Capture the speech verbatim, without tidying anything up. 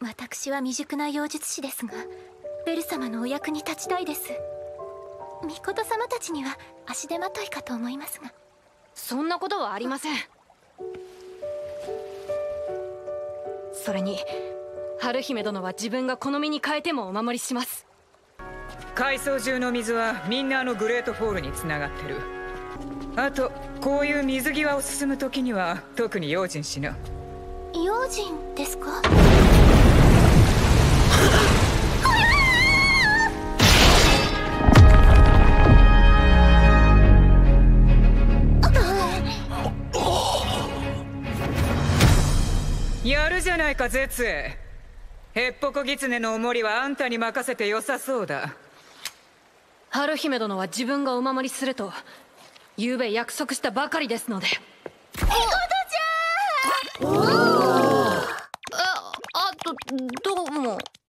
私は未熟な妖術師ですが、ベル様のお役に立ちたいです。巫女様たちには足手まといかと思いますが。 そんなことはありません。それに春姫殿は自分が好みに変えてもお守りします。 階層中の水はみんなあのグレートフォールにつながってる。あとこういう水際を進む時には特に用心しな。 用心ですか？ やるじゃないか絶英。ヘッポコ狐のお守りはあんたに任せて良さそうだ。 春姫殿は自分がお守りすると昨べ約束したばかりですので。 みことちゃん。 あ、あとどうも。